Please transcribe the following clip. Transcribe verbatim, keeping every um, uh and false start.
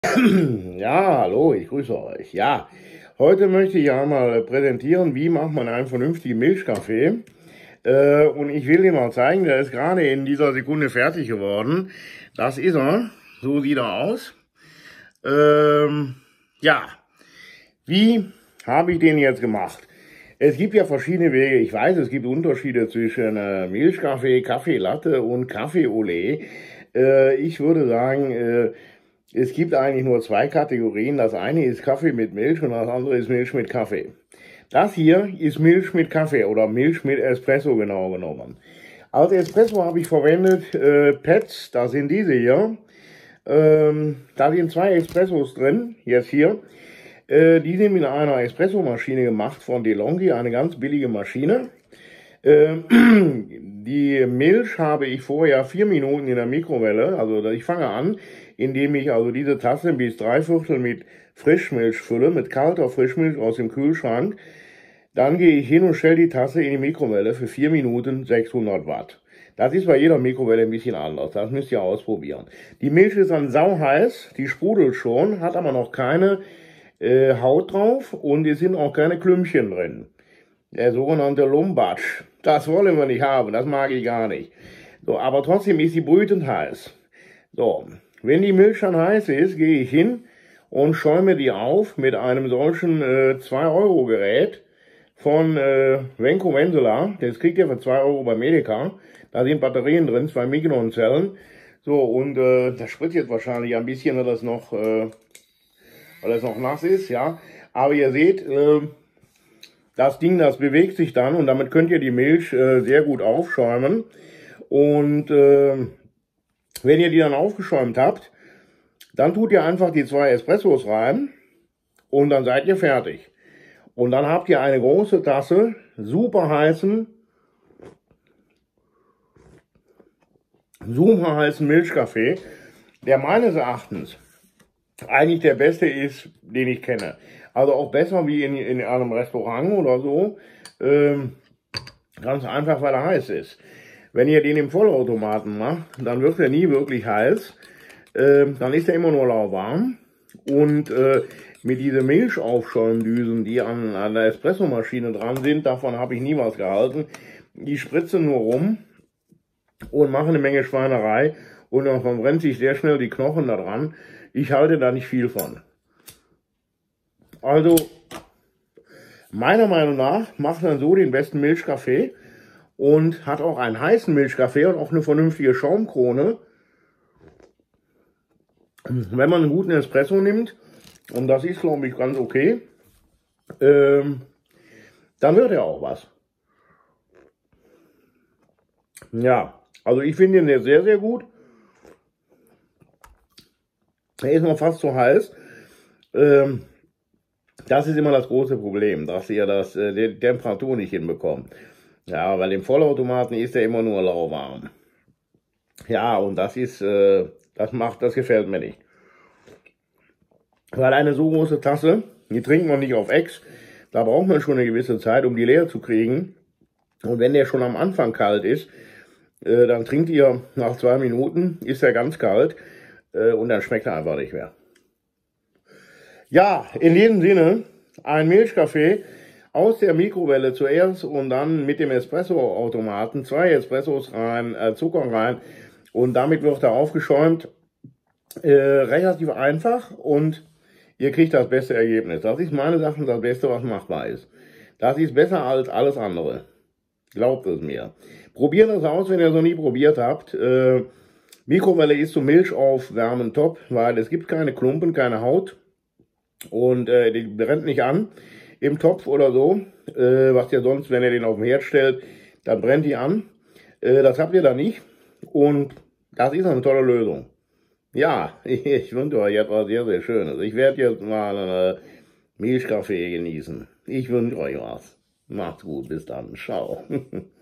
Ja, hallo, ich grüße euch. Ja, heute möchte ich einmal präsentieren, wie macht man einen vernünftigen Milchkaffee. Äh, und ich will dir mal zeigen, der ist gerade in dieser Sekunde fertig geworden. Das ist er. So sieht er aus. Ähm, ja, wie habe ich den jetzt gemacht? Es gibt ja verschiedene Wege. Ich weiß, es gibt Unterschiede zwischen äh, Milchkaffee, Kaffeelatte und Kaffee au lait. Äh, ich würde sagen, äh, es gibt eigentlich nur zwei Kategorien. Das eine ist Kaffee mit Milch und das andere ist Milch mit Kaffee. Das hier ist Milch mit Kaffee oder Milch mit Espresso genau genommen. Als Espresso habe ich verwendet äh, Pads, das sind diese hier. Ähm, da sind zwei Espressos drin, jetzt hier. Äh, die sind mit einer Espressomaschine gemacht von DeLonghi, eine ganz billige Maschine. Ähm, die Milch habe ich vorher vier Minuten in der Mikrowelle, also ich fange an, indem ich also diese Tasse bis drei Viertel mit Frischmilch fülle, mit kalter Frischmilch aus dem Kühlschrank. Dann gehe ich hin und stelle die Tasse in die Mikrowelle für vier Minuten sechshundert Watt. Das ist bei jeder Mikrowelle ein bisschen anders, das müsst ihr ausprobieren. Die Milch ist dann sauheiß, die sprudelt schon, hat aber noch keine äh, Haut drauf und es sind auch keine Klümpchen drin. Der sogenannte Lumbatsch. Das wollen wir nicht haben, das mag ich gar nicht. So, aber trotzdem ist sie brütend heiß. So, wenn die Milch dann heiß ist, gehe ich hin und schäume die auf mit einem solchen äh, zwei Euro Gerät von äh, Venco Vensela. Das kriegt ihr für zwei Euro bei Medica. Da sind Batterien drin, zwei Mignon-Zellen. So, und äh, das spritzt jetzt wahrscheinlich ein bisschen, weil das noch, äh, weil das noch nass ist, ja. Aber ihr seht, äh, das Ding, das bewegt sich dann und damit könnt ihr die Milch äh, sehr gut aufschäumen. Und äh, wenn ihr die dann aufgeschäumt habt, dann tut ihr einfach die zwei Espressos rein und dann seid ihr fertig. Und dann habt ihr eine große Tasse super heißen, super heißen Milchkaffee, der meines Erachtens eigentlich der beste ist, den ich kenne. Also auch besser wie in, in einem Restaurant oder so. Ähm, ganz einfach, weil er heiß ist. Wenn ihr den im Vollautomaten macht, dann wird er nie wirklich heiß. Ähm, dann ist er immer nur lauwarm. Und äh, mit diesen Milchaufschäumdüsen, die an, an der Espressomaschine dran sind, davon habe ich nie was gehalten. Die spritzen nur rum und machen eine Menge Schweinerei. Und dann verbrennt sich sehr schnell die Knochen da dran. Ich halte da nicht viel von. Also, meiner Meinung nach macht man so den besten Milchkaffee und hat auch einen heißen Milchkaffee und auch eine vernünftige Schaumkrone. Wenn man einen guten Espresso nimmt, und das ist, glaube ich, ganz okay, ähm, dann wird er auch was. Ja, also ich finde den sehr, sehr gut. Er ist noch fast zu heiß. Ähm, das ist immer das große Problem, dass ihr das, äh, die Temperatur nicht hinbekommt. Ja, weil im Vollautomaten ist er immer nur lauwarm. Ja, und das ist, äh, das macht, das gefällt mir nicht. Weil eine so große Tasse, die trinkt man nicht auf Ex. Da braucht man schon eine gewisse Zeit, um die leer zu kriegen. Und wenn der schon am Anfang kalt ist, äh, dann trinkt ihr nach zwei Minuten, ist er ganz kalt. Und dann schmeckt er einfach nicht mehr. Ja, in diesem Sinne, ein Milchkaffee aus der Mikrowelle zuerst und dann mit dem Espresso-Automaten zwei Espressos rein, äh, Zucker rein und damit wird er aufgeschäumt. Äh, relativ einfach und ihr kriegt das beste Ergebnis. Das ist meines Erachtens das Beste, was machbar ist. Das ist besser als alles andere. Glaubt es mir. Probiert es aus, wenn ihr es noch nie probiert habt. Äh, Mikrowelle ist zum Milchaufwärmen top, weil es gibt keine Klumpen, keine Haut und äh, die brennt nicht an im Topf oder so, äh, was ihr sonst, wenn ihr den auf den Herd stellt, dann brennt die an. Äh, das habt ihr da nicht und das ist eine tolle Lösung. Ja, ich, ich wünsche euch etwas sehr, sehr Schönes. Ich werde jetzt mal einen Milchkaffee genießen. Ich wünsche euch was. Macht's gut, bis dann. Ciao.